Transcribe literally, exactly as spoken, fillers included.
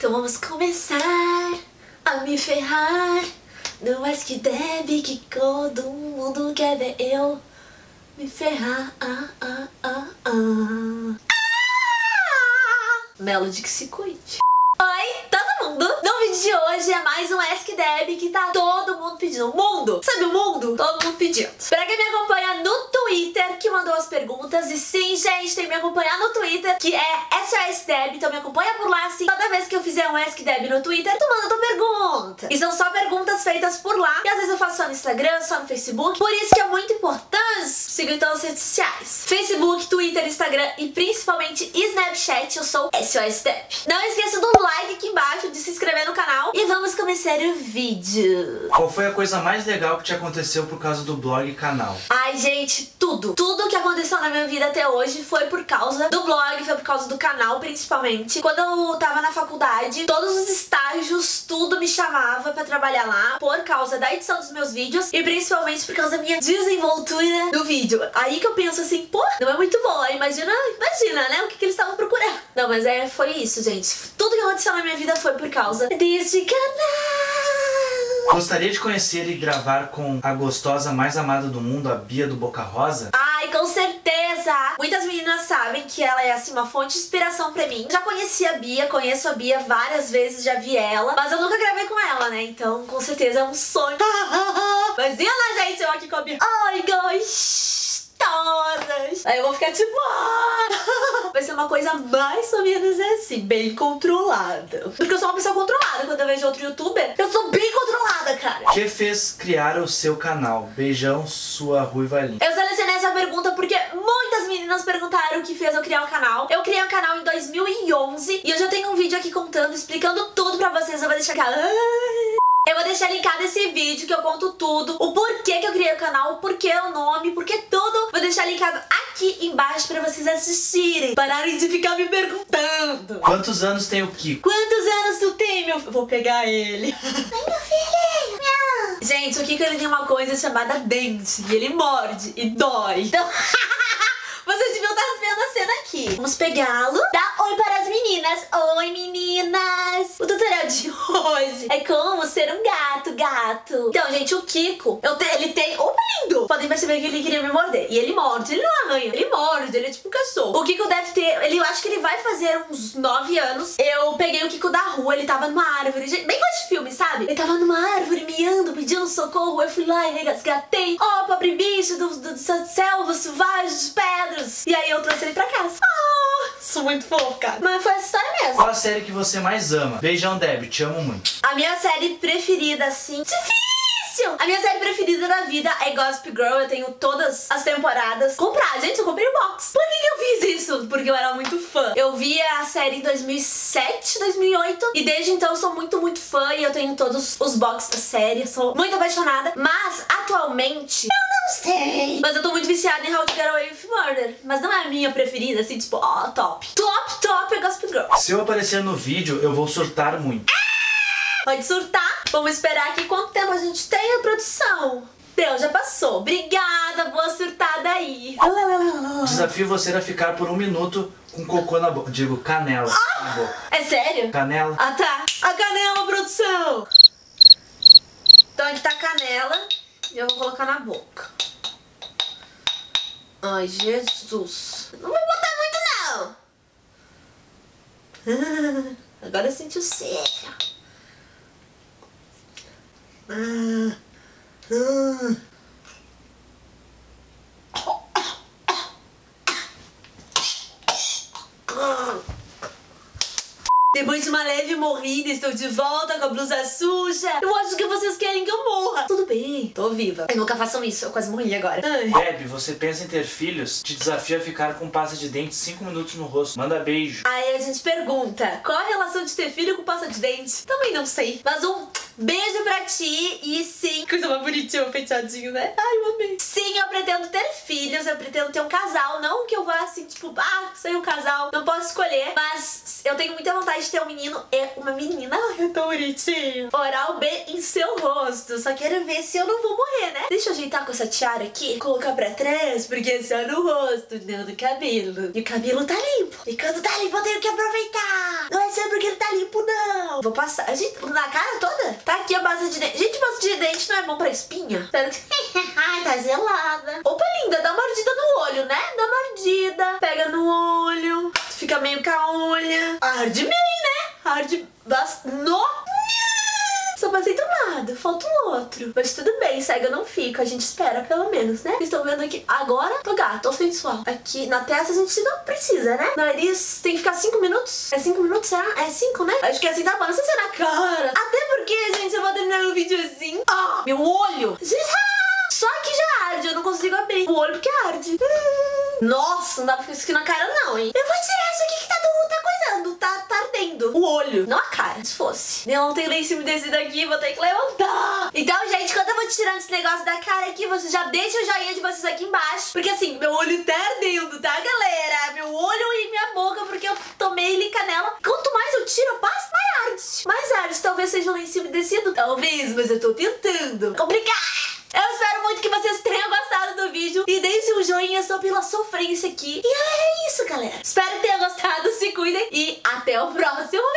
Então vamos começar a me ferrar. Não é que deve que todo mundo quer ver eu me ferrar. Ah, ah, ah, ah. Ah! Melody que se cuide. Oi, todo mundo! No vídeo de hoje é mais um Ask Deb que tá todo mundo pedindo. O mundo! Sabe o mundo? Todo mundo pedindo. Pra quem me acompanha no Twitter, que mandou as perguntas. E sim, gente, tem que me acompanhar no Twitter, que é S O S Deb. Então me acompanha por lá, assim. Toda vez que eu fizer um Ask Deb no Twitter, tu manda tua pergunta. E são só perguntas feitas por lá. E às vezes eu faço só no Instagram, só no Facebook. Por isso que é muito importante seguir em todas as redes sociais. Facebook, Twitter, Instagram e principalmente Snapchat. Eu sou S O S Deb. Não esqueça do like aqui embaixo, de se inscrever no canal. E vamos começar o vídeo. Qual foi a coisa mais legal que te aconteceu por causa do blog e canal? Ai, gente, tudo. Tudo que aconteceu na minha vida até hoje foi por causa do blog, foi por causa do canal, principalmente. Quando eu tava na faculdade, todos os estágios, tudo me chamava pra trabalhar lá por causa da edição dos meus vídeos e principalmente por causa da minha desenvoltura do vídeo. Aí que eu penso assim, pô, não é muito boa. Imagina, imagina, né, o que, que eles estavam procurando. Não, mas é, foi isso, gente. Tudo que aconteceu na minha vida foi por causa desse canal. Gostaria de conhecer e gravar com a gostosa mais amada do mundo, a Bia do Boca Rosa? Ai, com certeza! Muitas meninas sabem que ela é, assim, uma fonte de inspiração pra mim. Já conheci a Bia, conheço a Bia várias vezes, já vi ela, mas eu nunca gravei com ela, né? Então, com certeza é um sonho. Mas e lá, gente, eu aqui com a Bia. Ai, gostosa! Aí eu vou ficar tipo... Ah! Vai ser uma coisa mais ou menos assim, bem controlada. Porque eu sou uma pessoa controlada. Quando eu vejo outro youtuber, eu sou bem controlada, cara. O que fez criar o seu canal? Beijão, sua ruiva linda. Eu selecionei essa pergunta porque muitas meninas perguntaram o que fez eu criar o canal. Eu criei o canal em dois mil e onze e eu já tenho um vídeo aqui contando, explicando tudo pra vocês. Eu vou deixar aqui... Eu vou deixar linkado esse vídeo que eu conto tudo, o porquê que eu criei o canal, o porquê o nome, porquê tudo. Vou deixar linkado aqui embaixo pra vocês assistirem. Pararem de ficar me perguntando. Quantos anos tem o Kiko? Quantos anos tu tem, meu filho? Vou pegar ele. Ai, meu filhinho. Não. Gente, o Kiko ele tem uma coisa chamada dente. E ele morde e dói. Então... Vocês deviam estar vendo a cena aqui. Vamos pegá-lo. Dá oi para as meninas. Oi, meninas. O tutorial de hoje é como ser um gato, gato. Então, gente, o Kiko, eu te, ele tem... Opa, lindo! Podem perceber que ele queria me morder. E ele morde, ele não arranha. Ele morde, ele é tipo um cachorro. O Kiko deve ter... Ele, eu acho que ele vai fazer uns nove anos. Eu peguei o Kiko da rua, ele tava numa árvore. Gente, bem coisa de filme, sabe? Ele tava numa árvore, miando, pedindo socorro. Eu fui lá e resgatei. Ó, oh, pobre bicho do, do, do selva, selvagem, pedras. E aí eu trouxe ele pra casa. Oh, sou muito fofo, cara. Mas foi essa história mesmo. Qual a série que você mais ama? Beijão, Deb, te amo muito. A minha série preferida, assim... Difícil! A minha série preferida da vida é Gossip Girl. Eu tenho todas as temporadas. Comprar, gente, eu comprei o box. Por que que eu fiz isso? Porque eu era muito fã. Eu vi a série em dois mil e sete, dois mil e oito. E desde então eu sou muito, muito fã. E eu tenho todos os box da série. Eu sou muito apaixonada. Mas, atualmente... Não sei. Mas eu tô muito viciada em How to Get Away with Murder. Mas não é a minha preferida, assim, tipo, ó, oh, top. Top, top é Gossip Girl. Se eu aparecer no vídeo, eu vou surtar muito. Pode surtar. Vamos esperar aqui quanto tempo a gente tem a produção. Deus, já passou. Obrigada, boa surtada aí. Desafio você a ficar por um minuto com cocô na boca. Digo, canela ah! na boca. É sério? Canela. Ah, tá. A canela, produção. Então aqui tá a canela. E eu vou colocar na boca. Ai, Jesus. Não vou botar muito, não. Agora eu senti o cheiro. Ah, ah. Depois de uma leve morrida, estou de volta com a blusa suja. Eu acho que vocês querem que eu morra. Tudo bem, tô viva. Eu nunca façam isso, eu quase morri agora. Ai. Deb, você pensa em ter filhos? Te desafio a ficar com pasta de dente cinco minutos no rosto. Manda beijo. Aí a gente pergunta, qual a relação de ter filho com pasta de dente? Também não sei. Mas um beijo pra ti e sim... Coisa mais bonitinha, penteadinho, né? Ai, eu amei. Sim, eu pretendo ter filhos, eu pretendo ter um casal. Não que eu vá assim, tipo, ah, ser um casal. Não posso escolher, mas eu tenho muita vontade de ter um menino e uma menina. Ai, é tão bonitinho. Oral B em seu rosto. Só quero ver se eu não vou morrer, né? Deixa eu ajeitar com essa tiara aqui, colocar pra trás, porque é só no rosto, não no cabelo. E o cabelo tá limpo. E quando tá limpo eu tenho que aproveitar. Não é só porque ele tá limpo, não. Vou passar. A gente, na cara toda? Tá aqui a base de dente. Gente, base de dente não é bom pra espinha? Espero que... Ai, tá gelada. Opa, linda, dá uma mordida no olho, né? Dá uma mordida. Pega no olho. Fica meio com a unha. Arde meio, né? Arde bastante. No... Só passei do lado, falta um outro. Mas tudo bem, cega eu não fico. A gente espera, pelo menos, né? Vocês estão vendo aqui. Agora, tô gata, tô sensual. Aqui na testa a gente não precisa, né? Nariz tem que ficar cinco minutos. É cinco minutos, será? É cinco, né? Acho que é assim tá bom. Não sei se é na cara. Até porque, gente, eu vou terminar o vídeo assim. Ah, meu olho. Só que já arde, eu não consigo abrir o olho porque arde. Hum. Nossa, não dá pra ficar isso aqui na cara não, hein? Eu vou tirar isso aqui que tá, do, tá coisando, tá, tá ardendo. O olho, não a cara, se fosse. Eu não tenho lenço umedecido aqui, vou ter que levantar. Então, gente, quando eu vou tirando esse negócio da cara aqui, vocês já deixam o joinha de vocês aqui embaixo. Porque assim, meu olho tá ardendo, tá, galera? Meu olho e minha boca, porque eu tomei licanela. Quanto mais eu tiro, eu passo, mais arde. Mais arde, talvez seja um lenço umedecido. Talvez, mas eu tô tentando. Complicado. Eu espero muito que vocês tenham gostado do vídeo e deixem um joinha só pela sofrência aqui. E é isso, galera. Espero que tenham gostado, se cuidem e até o próximo